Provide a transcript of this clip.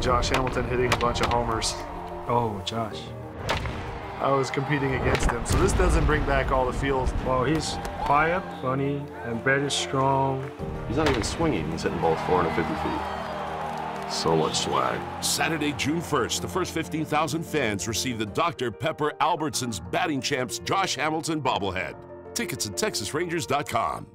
Josh Hamilton hitting a bunch of homers. Oh, Josh. I was competing against him, so this doesn't bring back all the feels. Well, he's quiet, funny, and very strong. He's not even swinging. He's hitting balls 450 feet. So much swag. Saturday, June 1st, the first 15,000 fans receive the Dr. Pepper Albertsons Batting Champs Josh Hamilton Bobblehead. Tickets at TexasRangers.com.